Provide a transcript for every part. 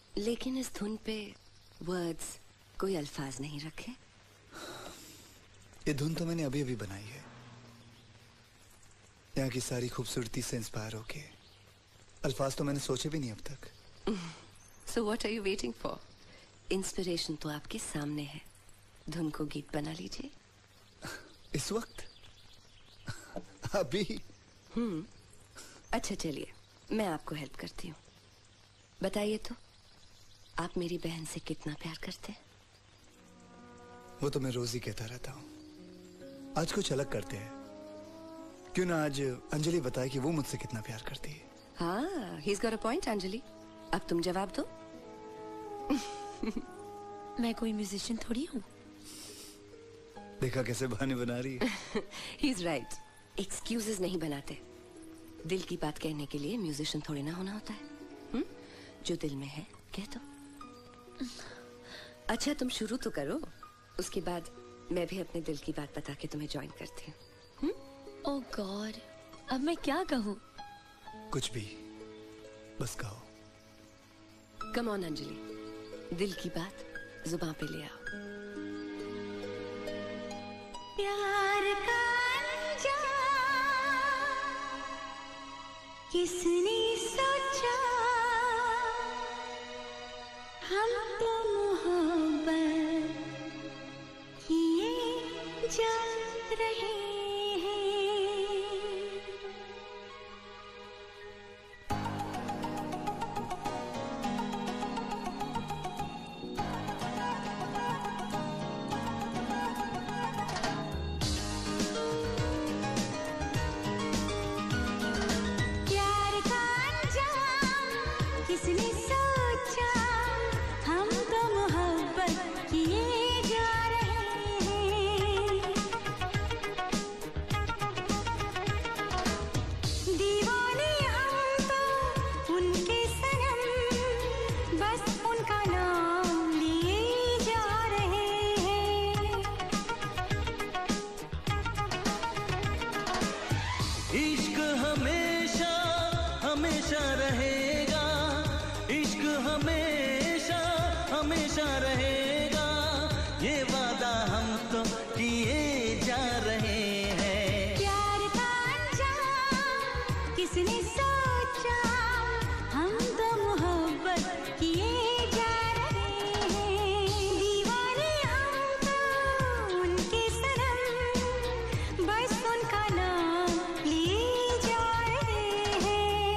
लेकिन इस धुन पे वर्ड्स, कोई अल्फाज नहीं रखे। ये धुन तो मैंने अभी अभी बनाई है, यहाँ की सारी खूबसूरती से इंस्पायर होके। अल्फाज तो मैंने सोचे भी नहीं अब तक। So what are you waiting for? Inspiration तो आपके सामने है, धुन को गीत बना लीजिए। इस वक्त? अभी? अच्छा चलिए, मैं आपको हेल्प करती हूँ। बताइए तो, आप मेरी बहन से कितना प्यार करते हैं? वो तो मैं रोज ही कहता रहता हूँ। आज कुछ अलग करते हैं। क्यों ना आज अंजलि बताए कि वो मुझसे कितना प्यार करती है। हाँ, he's got a point, Anjali. अब तुम जवाब दो। मैं कोई म्यूजिशियन थोड़ी हूँ। देखा कैसे बहाने बना रही है। He's right. एक्सक्यूजेस नहीं बनाते। दिल की बात कहने के लिए म्यूजिशियन थोड़ी ना होना होता है। जो दिल में है कह दो। अच्छा तुम शुरू तो करो, उसके बाद मैं भी अपने दिल की बात बता के तुम्हें ज्वाइन करती हूँ। ओह गॉड, अब मैं क्या कहूँ? कुछ भी, बस कहो। कम ऑन अंजलि, दिल की बात जुबान पे ले आओ। प्यार का अंजाम किसने सोचा, हम तो मोहब्बत किए जा रहे हैं। किसने सोचा, हम तो मोहब्बत किए जा रहे हैं। दीवाने हम तो उनके सनम, बस उनका नाम लिए जा रहे हैं। इश्क हमेशा हमेशा रहेगा, इश्क हमेशा हमेशा रहेगा, ये वादा हम तो किए जा रहे हैं। प्यार का अंजाम किसने सोचा, हम तो मोहब्बत किए जा रहे हैं। दीवाने हम तो उनके सनम, बस उनका नाम लिए जा रहे हैं।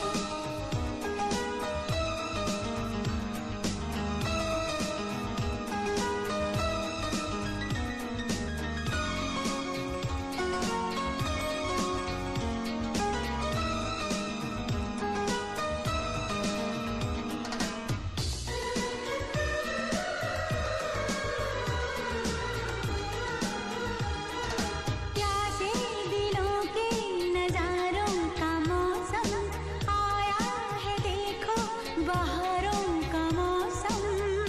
प्यासे दिलों के नजारों का मौसम आया है, देखो बहारों का मौसम।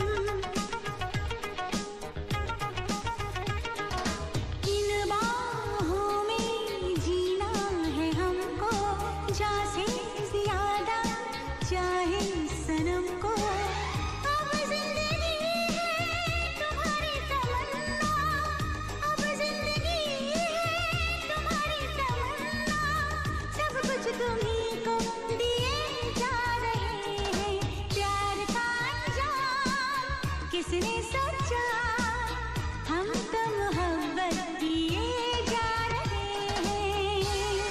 इन बाहों में जीना है हमको, जैसे ज्यादा चाहे सनम को। अब जिंदगी है तुम्हारी तमन्ना, अब जिंदगी है तुम्हारी तमन्ना, सब कुछ तुम्हीं को दिए जा रहे हैं। प्यार का अंजाम किसने सोचा, हम तो मोहब्बत किए जा रहे हैं।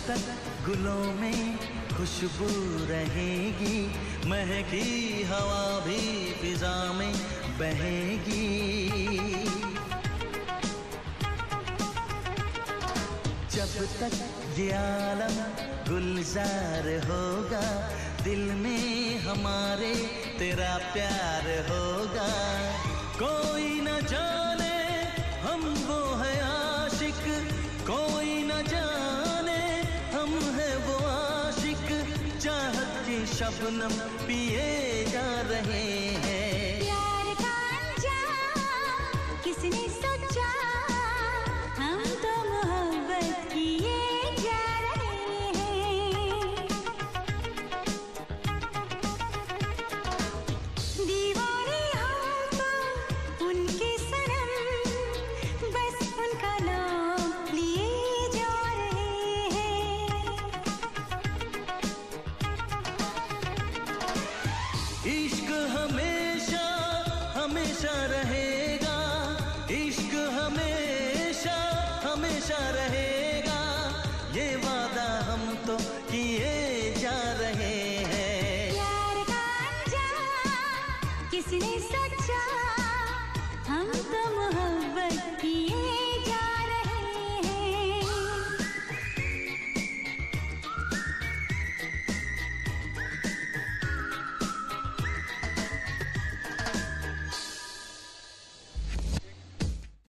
तक गुलों में खुशबू रहेगी, महकी हवा भी फिजा में बहेगी। जब तक ये आलम गुलजार होगा, दिल में हमारे तेरा प्यार होगा। कोई न जाने हम वो है आशिक, कोई न जाने हम है वो आशिक, चाहत की शबनम पिए जा रहे हैं।